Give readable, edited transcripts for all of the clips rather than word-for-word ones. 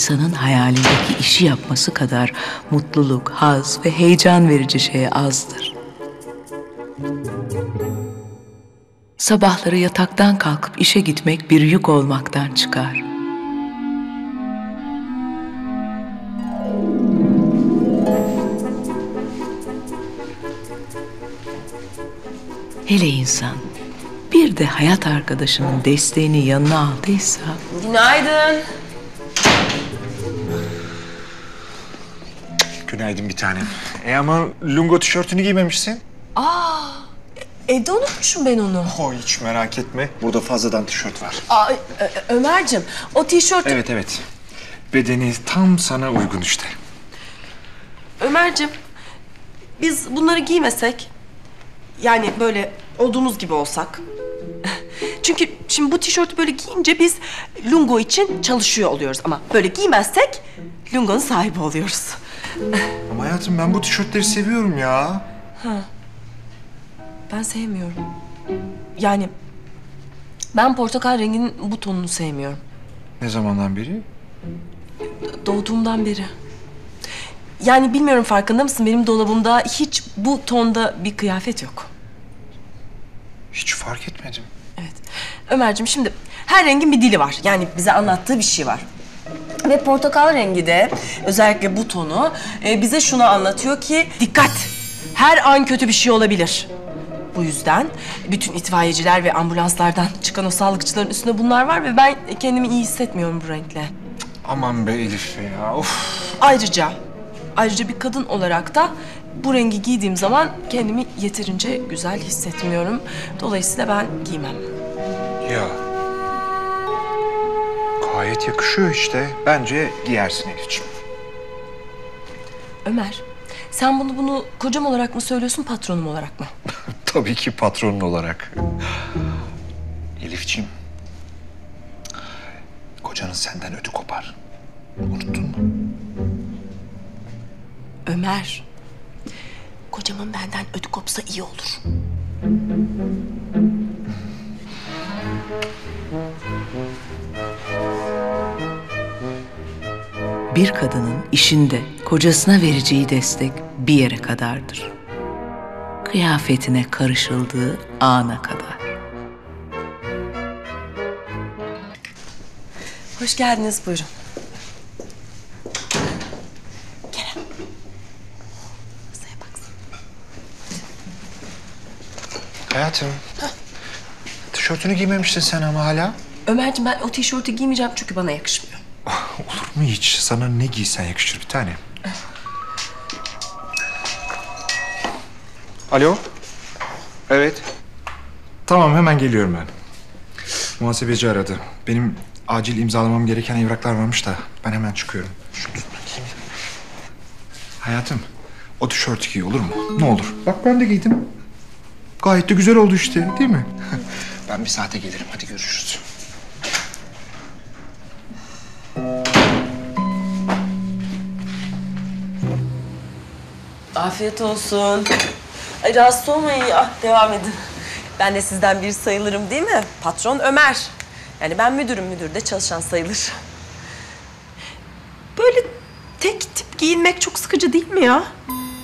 insanın hayalindeki işi yapması kadar mutluluk, haz ve heyecan verici şeye azdır. Sabahları yataktan kalkıp işe gitmek bir yük olmaktan çıkar. Hele insan bir de hayat arkadaşının desteğini yanına aldıysa... Günaydın. Günaydın bir tanem. Ama lungo tişörtünü giymemişsin. Evde unutmuşum ben onu. Hiç merak etme. Burada fazladan tişört var. Ömerciğim, o tişört... Evet. Bedeni tam sana uygun işte. Ömerciğim, biz bunları giymesek... Yani böyle olduğumuz gibi olsak... Çünkü şimdi bu tişörtü böyle giyince biz lungo için çalışıyor oluyoruz. Ama böyle giymezsek lungonun sahibi oluyoruz. Ama hayatım ben bu tişörtleri seviyorum ya. Ben sevmiyorum. Yani ben portakal renginin bu tonunu sevmiyorum. Ne zamandan beri? Doğduğumdan beri. Yani bilmiyorum, farkında mısın? Benim dolabımda hiç bu tonda bir kıyafet yok. Hiç fark etmedim. Evet. Ömerciğim, şimdi her rengin bir dili var. Yani bize anlattığı bir şey var. Ve portakal rengi de özellikle bu tonu bize şunu anlatıyor ki dikkat! Her an kötü bir şey olabilir. Bu yüzden bütün itfaiyeciler ve ambulanslardan çıkan o sağlıkçıların üstünde bunlar var ve ben kendimi iyi hissetmiyorum bu renkle. Aman be Elif ya, of. Ayrıca bir kadın olarak da bu rengi giydiğim zaman kendimi yeterince güzel hissetmiyorum. Dolayısıyla ben giymem. Ya. Gayet yakışıyor işte. Bence giyersin Elif'ciğim. Ömer, sen bunu kocam olarak mı söylüyorsun, patronum olarak mı? Tabii ki patronun olarak. Elif'ciğim. Kocanın senden ödü kopar. Unuttun mu? Ömer, kocamın benden ödü kopsa iyi olur. Bir kadının işinde kocasına vereceği destek bir yere kadardır. Kıyafetine karışıldığı ana kadar. Hoş geldiniz, buyurun. Kerem. Masaya baksana. Hayatım. Tişörtünü giymemiştin sen ama hala. Ömerciğim, ben o tişörtü giymeyeceğim çünkü bana yakışmıyor. Olur mu hiç? Sana ne giysen yakışır bir tane. Alo? Evet. Tamam, hemen geliyorum ben. Muhasebeci aradı. Benim acil imzalamam gereken evraklar varmış da ben hemen çıkıyorum. Şunu tut bakayım. Hayatım, o tişörtü giy olur mu? Ne olur. Bak ben de giydim. Gayet de güzel oldu işte, değil mi? Ben bir saate gelirim. Hadi görüşürüz. Afiyet olsun. Ay, rahatsız olmayın ya. Devam edin. Ben de sizden biri sayılırım değil mi? Patron Ömer. Yani ben müdürüm, müdür de çalışan sayılır. Böyle tek tip giyinmek çok sıkıcı değil mi ya?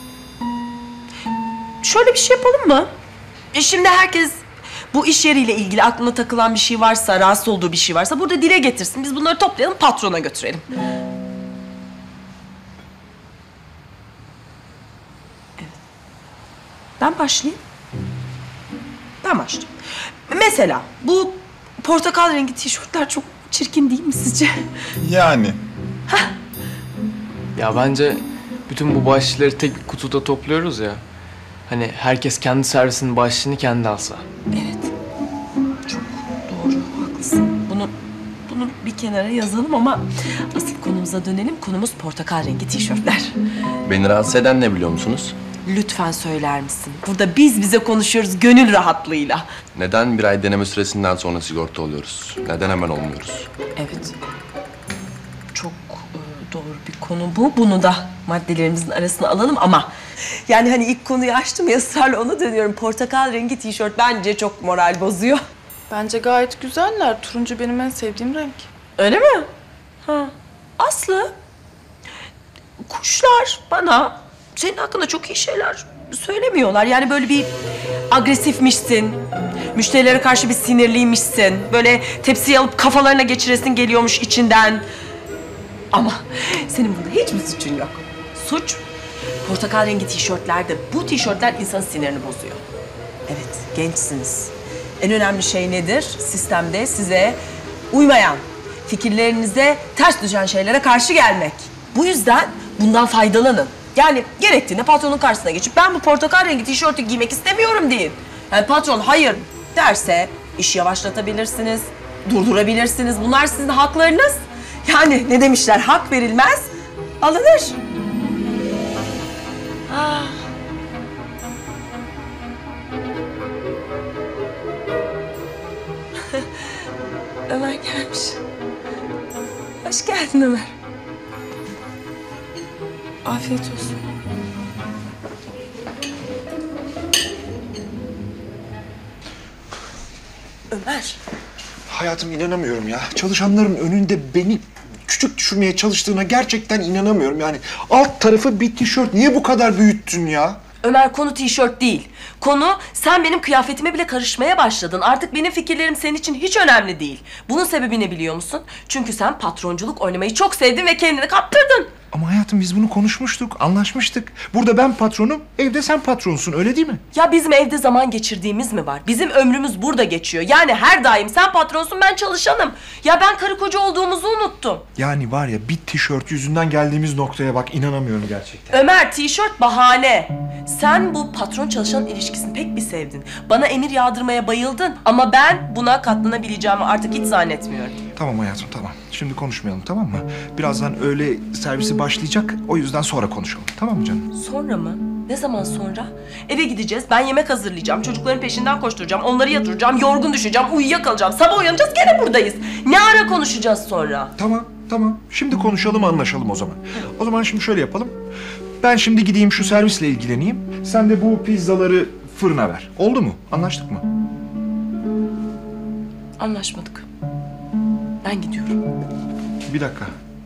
Şöyle bir şey yapalım mı? Şimdi herkes bu iş yeriyle ilgili aklına takılan bir şey varsa, rahatsız olduğu bir şey varsa burada dile getirsin. Biz bunları toplayalım, patrona götürelim. Ben başlayayım. Ben başlayayım. Mesela bu portakal rengi tişörtler çok çirkin değil mi sizce? Yani. Ya bence bütün bu başlıkları tek bir kutuda topluyoruz ya. Hani herkes kendi servisinin başlığını kendi alsa. Evet. Çok doğru, haklısın. Bunu bir kenara yazalım ama asıl konumuza dönelim. Konumuz portakal rengi tişörtler. Beni rahatsız eden ne biliyor musunuz? Lütfen söyler misin? Burada biz bize konuşuyoruz gönül rahatlığıyla. Neden bir ay deneme süresinden sonra sigorta oluyoruz? Neden hemen olmuyoruz? Evet. Çok doğru bir konu bu. Bunu da maddelerimizin arasına alalım ama... Yani hani ilk konuyu açtım ya, ısrarla ona dönüyorum. Portakal rengi tişört bence çok moral bozuyor. Bence gayet güzeller. Turuncu benim en sevdiğim renk. Öyle mi? Ha. Aslı, kuşlar bana senin hakkında çok iyi şeyler söylemiyorlar. Yani böyle bir agresifmişsin, müşterilere karşı bir sinirliymişsin. Böyle tepsiyi alıp kafalarına geçiresin geliyormuş içinden. Ama senin bunda hiçbir suçun yok. Suç, portakal rengi tişörtlerde. Bu tişörtler insanın sinirini bozuyor. Evet, gençsiniz. En önemli şey nedir? Sistemde size uymayan, fikirlerinize ters düşen şeylere karşı gelmek. Bu yüzden bundan faydalanın. Yani gerektiğinde patronun karşısına geçip ben bu portakal rengi tişörtü giymek istemiyorum deyin. Yani patron hayır derse işi yavaşlatabilirsiniz, durdurabilirsiniz. Bunlar sizin haklarınız. Yani ne demişler, hak verilmez, alınır. Ah. Ömer gelmiş. Hoş geldin Ömer. Afiyet olsun. Ömer. Hayatım inanamıyorum ya. Çalışanların önünde beni küçük düşürmeye çalıştığına gerçekten inanamıyorum. Yani alt tarafı bir tişört. Niye bu kadar büyüttün ya? Ömer, konu tişört değil. Konu sen benim kıyafetime bile karışmaya başladın. Artık benim fikirlerim senin için hiç önemli değil. Bunun sebebi ne biliyor musun? Çünkü sen patronculuk oynamayı çok sevdin ve kendini kaptırdın. Ama hayatım biz bunu konuşmuştuk, anlaşmıştık. Burada ben patronum, evde sen patronsun, öyle değil mi? Ya bizim evde zaman geçirdiğimiz mi var? Bizim ömrümüz burada geçiyor. Yani her daim sen patronsun, ben çalışanım. Ya ben karı koca olduğumuzu unuttum. Yani var ya bir tişört yüzünden geldiğimiz noktaya bak, inanamıyorum gerçekten. Ömer, tişört bahane. Sen bu patron çalışan ilişkisini pek bir sevdin. Bana emir yağdırmaya bayıldın. Ama ben buna katlanabileceğimi artık hiç zannetmiyorum. Tamam hayatım, tamam. Şimdi konuşmayalım, tamam mı? Birazdan öğle servisi başlayacak, o yüzden sonra konuşalım. Tamam mı canım? Sonra mı? Ne zaman sonra? Eve gideceğiz, ben yemek hazırlayacağım, çocukların peşinden koşturacağım, onları yatıracağım, yorgun düşeceğim, uyuyakalacağım. Sabah uyanacağız, gene buradayız. Ne ara konuşacağız sonra? Tamam, tamam. Şimdi konuşalım, anlaşalım o zaman. O zaman şimdi şöyle yapalım. Ben şimdi gideyim şu servisle ilgileneyim. Sen de bu pizzaları fırına ver. Oldu mu? Anlaştık mı? Anlaşmadık. Ben gidiyorum. Bir dakika.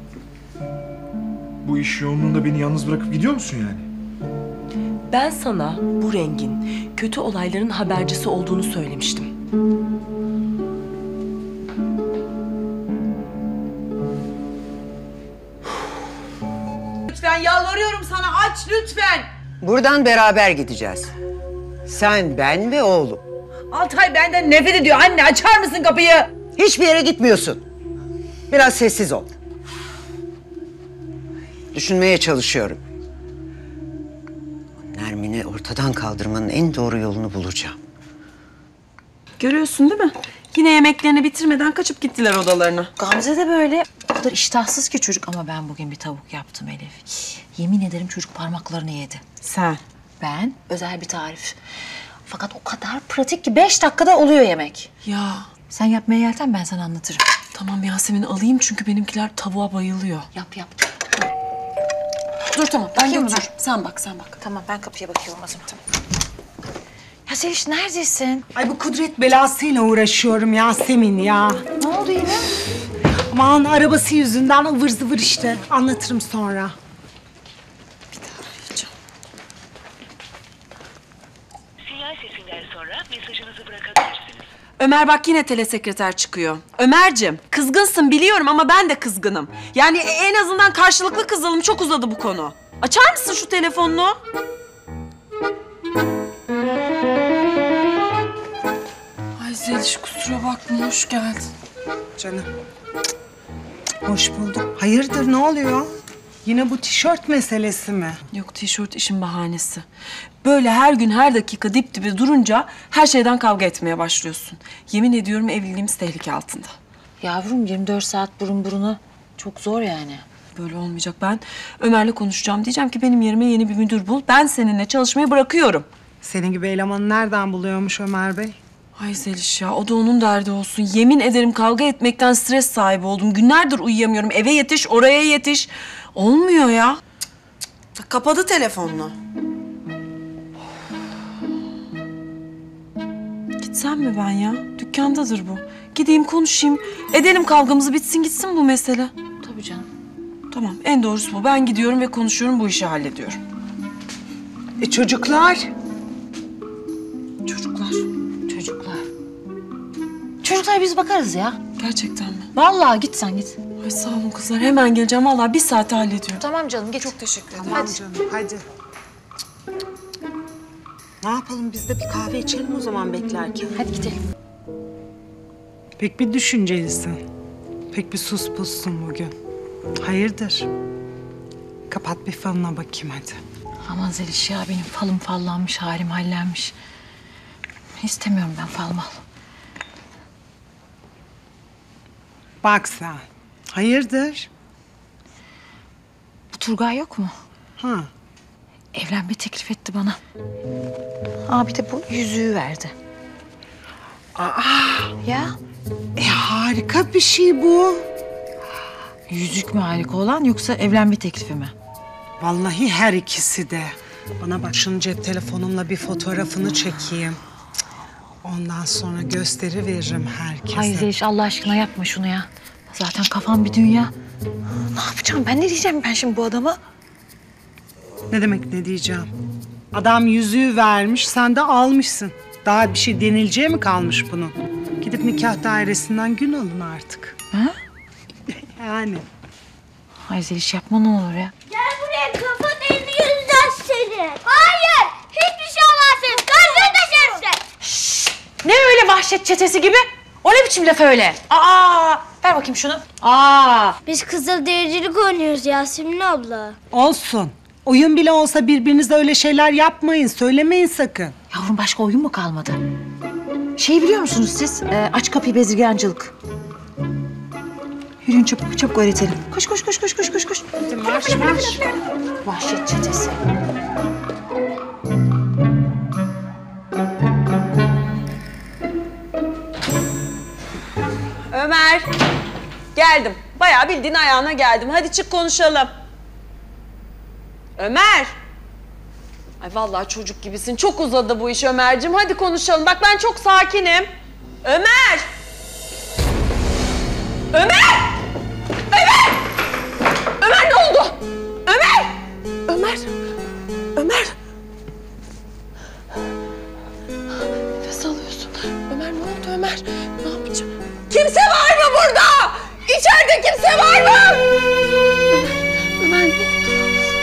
Bu iş yoğunluğunda beni yalnız bırakıp gidiyor musun yani? Ben sana bu rengin kötü olayların habercisi olduğunu söylemiştim. Lütfen yalvarıyorum sana, aç lütfen. Buradan beraber gideceğiz. Sen, ben ve oğlum. Altay benden nefret ediyor. Anne açar mısın kapıyı? Hiçbir yere gitmiyorsun. Biraz sessiz ol. Düşünmeye çalışıyorum. Nermin'i ortadan kaldırmanın en doğru yolunu bulacağım. Görüyorsun değil mi? Yine yemeklerini bitirmeden kaçıp gittiler odalarına. Gamze de böyle. O kadar iştahsız ki çocuk ama ben bugün bir tavuk yaptım Elif. Yemin ederim çocuk parmaklarını yedi. Sen? Ben özel bir tarif. Fakat o kadar pratik ki 5 dakikada oluyor yemek. Ya Sen yapmaya yelten, ben sana anlatırım. tamam Yasemin, alayım çünkü benimkiler tavuğa bayılıyor. Yap yap. Dur tamam, ben Bakayım mı götürürüm. Sen bak, sen bak. Tamam, ben kapıya bakıyorum o zaman. Tamam. Ya Zeliş neredesin? Ay bu kudret belasıyla uğraşıyorum Yasemin ya. Ne oldu yine? Aman arabası yüzünden ıvır zıvır işte. Anlatırım sonra. Sinyal sesinden sonra mesajınızı bırakabilirsiniz. Ömer bak yine telesekreter çıkıyor. Ömer'cim, kızgınsın biliyorum ama ben de kızgınım. Yani en azından karşılıklı kızalım, çok uzadı bu konu. Açar mısın şu telefonunu? Ay Zeliş kusura bakma, hoş geldin. Canım. Hoş bulduk. Hayırdır ne oluyor? Yine bu tişört meselesi mi? Yok, tişört işin bahanesi. Böyle her gün her dakika dip dibe durunca her şeyden kavga etmeye başlıyorsun. Yemin ediyorum evliliğimiz tehlike altında. Yavrum 24 saat burun buruna çok zor yani. Böyle olmayacak. Ben Ömer'le konuşacağım. Diyeceğim ki benim yerime yeni bir müdür bul. Ben seninle çalışmayı bırakıyorum. Senin gibi elemanı nereden buluyormuş Ömer Bey? Ay Zeliş ya, o da onun derdi olsun. Yemin ederim kavga etmekten stres sahibi oldum. Günlerdir uyuyamıyorum. Eve yetiş, oraya yetiş. Olmuyor ya. Cık, cık. Kapadı telefonunu. Gitsem mi ben ya? Dükkandadır bu. Gideyim konuşayım. Edelim kavgamızı, bitsin gitsin bu mesele. Tabii canım. Tamam, en doğrusu bu. Ben gidiyorum ve konuşuyorum, bu işi hallediyorum. Çocuklar? Çocuklar. Çocuklar. Çocuklar biz bakarız ya. Gerçekten mi? Vallahi git sen git. Ay sağ olun kızlar. Hemen geleceğim. Vallahi bir saate hallediyorum. Tamam canım git. Çok teşekkür ederim. Tamam canım, hadi. Ne yapalım, biz de bir kahve içelim o zaman beklerken. Hadi gidelim. Pek bir düşüncelisin. Pek bir sus pussun bugün. Hayırdır? Kapat bir falına bakayım hadi. Aman Zeliş ya benim falım fallanmış, halim hallenmiş. İstemiyorum ben fal mal. Bak sen. Hayırdır? Bu Turgay yok mu? Ha. Evlenme teklif etti bana. Abi de bu yüzüğü verdi. Ya Harika bir şey bu. yüzük mü harika olan yoksa evlenme teklifi mi? Vallahi her ikisi de. Bana bak, şunun cep telefonumla bir fotoğrafını çekeyim. Cık. Ondan sonra gösteriveririm herkese. Ay Zeliş Allah aşkına yapma şunu ya. Zaten kafam bir dünya. Ne yapacağım ben, ne diyeceğim ben şimdi bu adama? Ne demek ne diyeceğim? Adam yüzüğü vermiş, sen de almışsın. Daha bir şey denileceği mi kalmış bunun? Gidip nikah dairesinden gün alın artık. Ha? Yani. Ay Zeliş yapma ne olur ya. Gel buraya, kafanın elini yüzden seni. Hayır, hiçbir şey olmazsın. Kalbini taşırsın. Ne öyle vahşet çetesi gibi? O ne biçim laf öyle? Aa, ver bakayım şunu. Aa. Biz kızıldericilik oynuyoruz Yasemin abla. Olsun. Oyun bile olsa birbirinize öyle şeyler yapmayın, söylemeyin sakın. Yavrum başka oyun mu kalmadı? Şey biliyor musunuz siz? Aç kapıyı bezirgancılık. Yürüyün çabuk, çabuk öğretelim. Koş, koş, koş, koş, koş, koş, koş. Hadi marş marş. Vahşet çetesi. Ömer. Geldim. Bayağı bildiğin ayağına geldim. Hadi çık konuşalım. Ömer. Ay vallahi çocuk gibisin. Çok uzadı bu iş Ömerciğim. Hadi konuşalım. Bak ben çok sakinim. Ömer. Ömer. Ömer. Ömer ne oldu? Ömer. Ömer. Ömer. Nefes alıyorsun. Ömer ne oldu Ömer? Ne yapacağım? Kimse var mı burada? İçeride kimse var mı? Ömer ne oldu?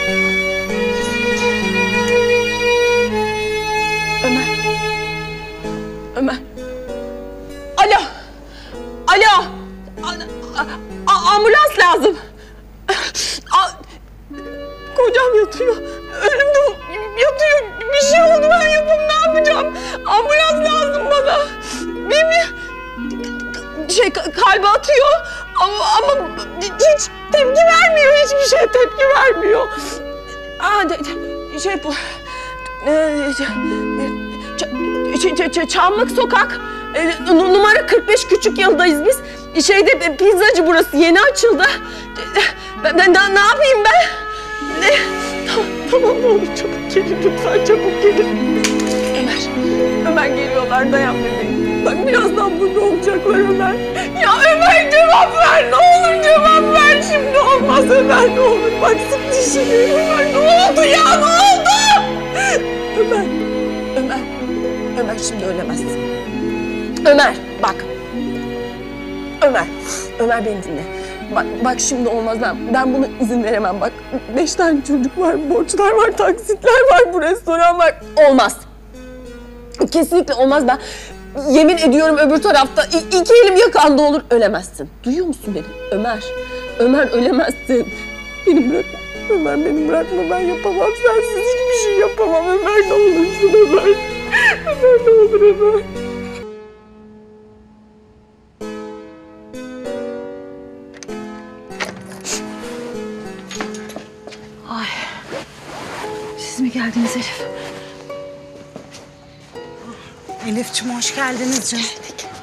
Ömer. Ömer. Alo. Alo. Ambulans lazım. Kocam yatıyor. Önümde yatıyor. Bir şey oldu, ben yapayım, ne yapacağım? Ambulans lazım bana. Bilmiyorum. Kalbi atıyor ama hiç tepki vermiyor. Hiçbir şeye tepki vermiyor. Çamlık Sokak. Numara 45 Küçükyıl'dayız biz. Pizzacı burası yeni açıldı. Ben daha ne yapayım ben? Tamam ne olur çabuk gelin lütfen, çabuk gelin. Ömer geliyorlar, dayan bebeğim. Bak birazdan burada olacaklar Ömer. Ya Ömer cevap ver, ne olur cevap ver, şimdi olmaz Ömer, ne olur. Bak sık dişini Ömer, ne oldu ya, ne oldu? Ömer şimdi ölemezsin. Ömer bak. Ömer beni dinle. Bak şimdi olmaz, ben buna izin veremem bak. 5 tane çocuk var, borçlar var, taksitler var, bu restoran var. Olmaz. Kesinlikle olmaz, ben yemin ediyorum öbür tarafta 2 elim yakanda olur. Ölemezsin. Duyuyor musun beni? Ömer ölemezsin. Beni bırakma. Ömer beni bırakma, ben yapamam. Sensiz hiçbir şey yapamam. Ömer ne olursun Ömer. Ömer ne olur Ömer. Ay. Siz mi geldiniz Elif? Elif'ciğim hoş geldiniz canım.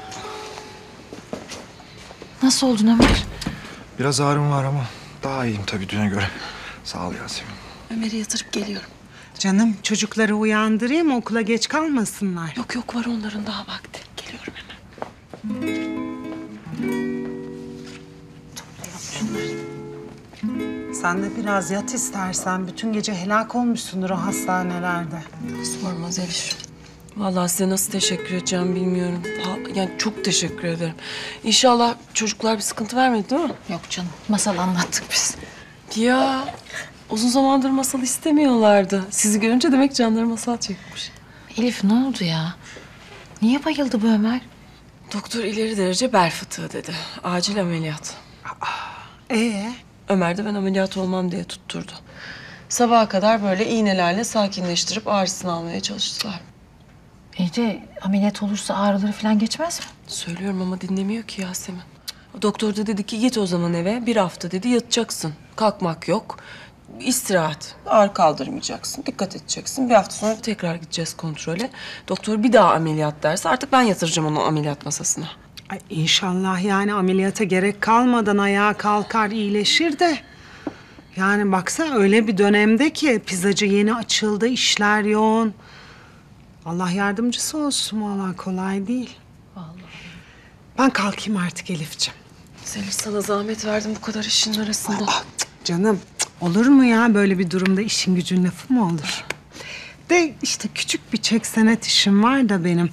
Nasıl oldun Ömer? Biraz ağrım var ama daha iyiyim tabii düne göre. Sağ ol Yasemin. Ömer'i yatırıp geliyorum. Canım çocukları uyandırayım, okula geç kalmasınlar. Yok var onların daha vakti. Geliyorum hemen. Toplayalım şunları. Sen de biraz yat istersen. Bütün gece helak olmuşsundur o hastanelerde. Sorma Zeliş. Vallahi size nasıl teşekkür edeceğim bilmiyorum. Yani çok teşekkür ederim. İnşallah çocuklar bir sıkıntı vermedi değil mi? Yok canım, masal anlattık biz. Ya uzun zamandır masal istemiyorlardı. Sizi görünce demek canları masal çekmiş. Elif ne oldu ya? Niye bayıldı bu Ömer? Doktor ileri derece bel fıtığı dedi. Acil ameliyat. Ömer de ben ameliyat olmam diye tutturdu. Sabaha kadar böyle iğnelerle sakinleştirip ağrısını almaya çalıştılar. İyi de ameliyat olursa ağrıları falan geçmez mi? Söylüyorum ama dinlemiyor ki Yasemin. Doktor da dedi ki git o zaman eve. 1 hafta dedi yatacaksın. Kalkmak yok. İstirahat. Ağrı kaldırmayacaksın. Dikkat edeceksin. 1 hafta sonra tekrar gideceğiz kontrole. Doktor bir daha ameliyat derse artık ben yatıracağım onu ameliyat masasına. Ay inşallah yani ameliyata gerek kalmadan ayağa kalkar, iyileşir de. Yani baksana öyle bir dönemde ki pizzacı yeni açıldı, işler yoğun. Allah yardımcısı olsun vallahi kolay değil. Vallahi. Ben kalkayım artık Elifciğim. Zeliş sana zahmet verdim bu kadar işin arasında. Canım olur mu ya böyle bir durumda işin gücün lafı mı olur? De işte küçük bir çek senet işim var da benim.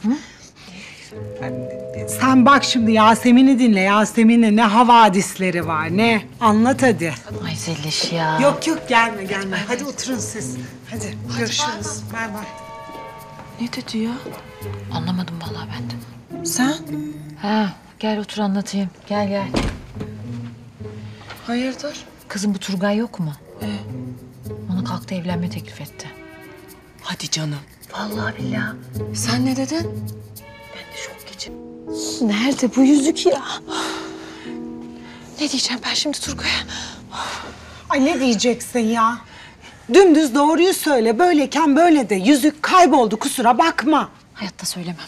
Sen bak şimdi Yasemin'i dinle. Yasemin'le ne havadisleri var ne. Anlat hadi. Ay Zeliş ya. Yok yok gelme. Hadi oturun siz. Hadi görüşürüz. Bay bay. Ne dedi ya? Anlamadım vallahi ben de. Sen? Ha, gel otur anlatayım. Gel. Hayırdır? Kızım bu Turgay yok mu? Ona kalktı evlenme teklif etti. Hadi canım. Vallahi billahi. Sen ne dedin? Ben de şok geçirdim. Nerede bu yüzük ya? Ne diyeceğim ben şimdi Turgay'a? Ay ne diyeceksin ya? Dümdüz doğruyu söyle. Böyleyken böyle de. Yüzük kayboldu kusura bakma. Hayatta söylemem.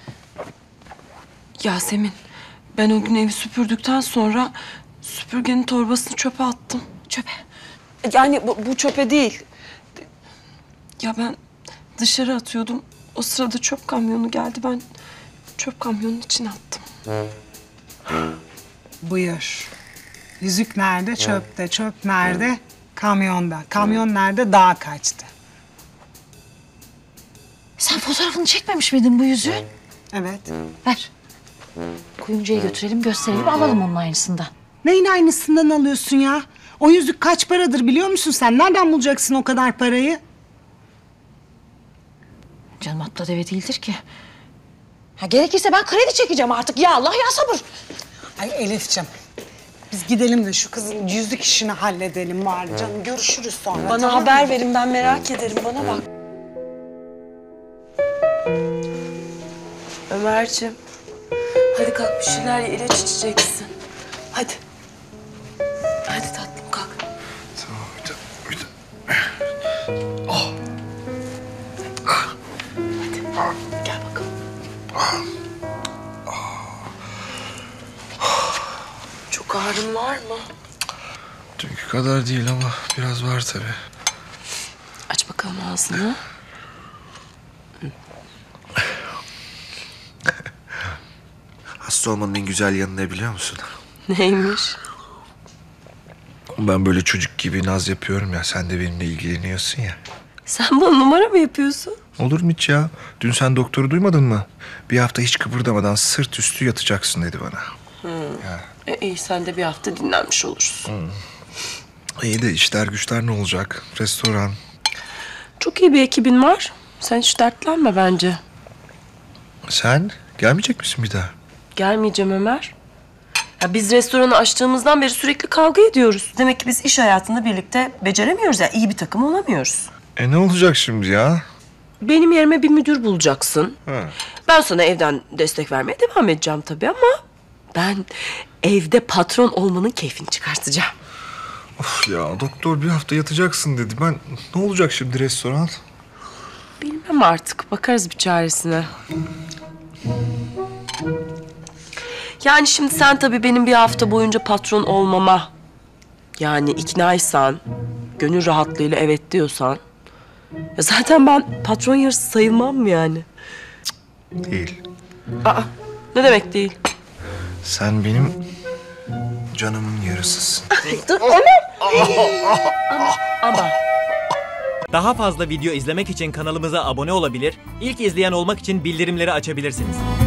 Yasemin, ben o gün evi süpürdükten sonra süpürgenin torbasını çöpe attım. Çöpe. Yani bu çöpe değil. Ya ben dışarı atıyordum. O sırada çöp kamyonu geldi. Ben çöp kamyonunun içine attım. Buyur. Yüzük nerede? Çöpte. Çöp nerede? Kamyonda. Kamyon nerede? Dağa kaçtı. Sen fotoğrafını çekmemiş miydin bu yüzüğün? Evet. Ver. Kuyumcuya götürelim, gösterelim, alalım onun aynısından. Neyin aynısından alıyorsun ya? O yüzük kaç paradır biliyor musun sen? Nereden bulacaksın o kadar parayı? Canım atla deve değildir ki. Ha, gerekirse ben kredi çekeceğim artık. Ya Allah ya sabır. Ay Elifciğim. Biz gidelim de şu kızın yüzük işini halledelim bari canım. Görüşürüz sonra. Bana tamam haber mı? verin, ben merak ederim. Bana bak. Ömerciğim, hadi kalk bir şeyler ye, ilaç içeceksin. Hadi. Hadi tatlım kalk. Tamam bir de. Oh. Hadi gel bakalım. Çok ağrın var mı? Dünkü kadar değil ama biraz var tabii. Aç bakalım ağzını. Hasta olmanın en güzel yanı ne biliyor musun? Neymiş? Ben böyle çocuk gibi naz yapıyorum ya. Sen de benimle ilgileniyorsun ya. Sen bana numara mı yapıyorsun? Olur mu hiç ya? Dün sen doktoru duymadın mı? 1 hafta hiç kıpırdamadan sırt üstü yatacaksın dedi bana. İyi, sen de 1 hafta dinlenmiş olursun. İyi de işler güçler ne olacak? Restoran. Çok iyi bir ekibin var. Sen hiç dertlenme bence. Sen gelmeyecek misin bir daha? Gelmeyeceğim Ömer. Ya biz restoranı açtığımızdan beri sürekli kavga ediyoruz. Demek ki biz iş hayatında birlikte beceremiyoruz ya. İyi bir takım olamıyoruz. Ne olacak şimdi ya? Benim yerime bir müdür bulacaksın. Ha. Ben sana evden destek vermeye devam edeceğim tabii ama ben evde patron olmanın keyfini çıkartacağım. Of ya doktor 1 hafta yatacaksın dedi. Ne olacak şimdi restoran? Bilmem artık. Bakarız bir çaresine. Yani şimdi sen tabii benim 1 hafta boyunca patron olmama yani iknaysan, gönül rahatlığıyla evet diyorsan ya zaten ben patron yarısı sayılmam mı yani? Değil. Aa, ne demek değil? Sen benim canımın yarısısın. Dur Ömer! Ama Daha fazla video izlemek için kanalımıza abone olabilir, ilk izleyen olmak için bildirimleri açabilirsiniz.